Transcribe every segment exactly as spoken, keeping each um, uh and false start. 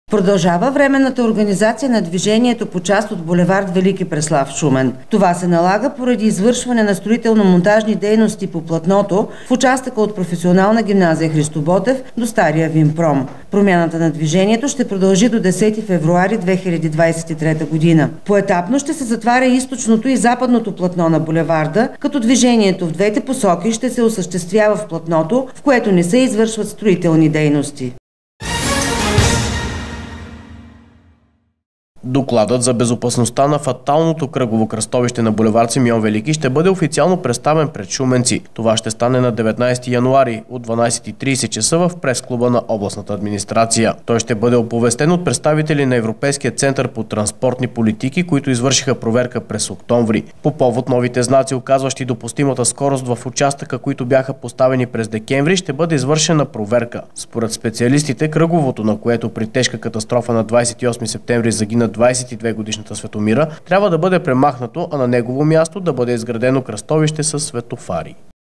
Продължава временната организация на движението по част от булевард Велики Преслав, Шумен. Това се налага поради извършване на строително-монтажни дейности по платното в участъка от професионална гимназия Христо Ботев до Стария Винпром. Промяната на движението ще продължи до десети февруари две хиляди двадесет и трета година. Поетапно ще се затваря източното и западното платно на булеварда, като движението в двете посоки ще се осъществява в платното, в което не се извършват строителни дейности. Докладът за безопасността на фаталното кръгово кръстовище на булевард Симеон Велики ще бъде официално представен пред шуменци. Това ще стане на деветнадесети януари от дванадесет и тридесет часа в прес-клуба на областната администрация. Той ще бъде оповестен от представители на Европейския център по транспортни политики, които извършиха проверка през октомври. По повод новите знаци, указващи допустимата скорост в участъка, които бяха поставени през декември, ще бъде извършена проверка. Според специалистите, кръговото, на което при тежка катастрофа на двадесет и осми септември загина двадесет и две годишната Светомира, трябва да бъде премахнато, а на негово място да бъде изградено кръстовище с светофари.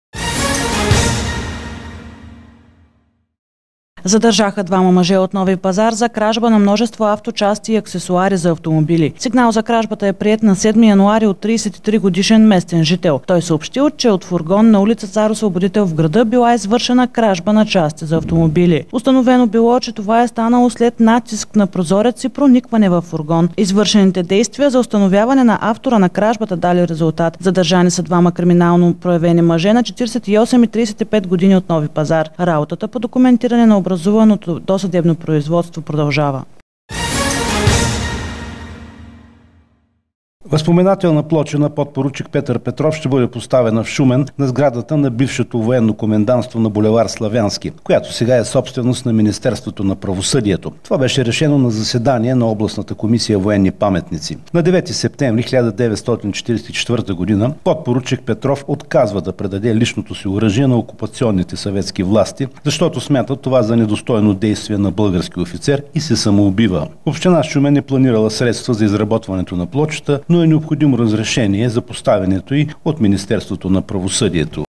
Задържаха двама мъже от Нови пазар за кражба на множество авточасти и аксесуари за автомобили. Сигнал за кражбата е приет на седми януари от тридесет и три годишен местен жител. Той съобщил, че от фургон на улица Цар Освободител в града била извършена кражба на части за автомобили. Установено било, че това е станало след натиск на прозорец и проникване в фургон. Извършените действия за установяване на автора на кражбата дали резултат. Задържани са двама криминално проявени мъже на четиридесет и осем и тридесет и пет години от Нови пазар. Работата по документиране на образуваното досъдебно производство продължава. Възпоменателна плоча на подпоручик Петър Петров ще бъде поставена в Шумен на сградата на бившето военно комендантство на булевард Славянски, която сега е собственост на Министерството на правосъдието. Това беше решено на заседание на областната комисия военни паметници. На девети септември хиляда деветстотин четиридесет и четвърта година подпоручик Петров отказва да предаде личното си оръжие на окупационните съветски власти, защото смята това за недостойно действие на български офицер и се самоубива. Община Шумен е планирала средства за изработването на плочата, но е необходимо разрешение за поставянето й от Министерството на правосъдието.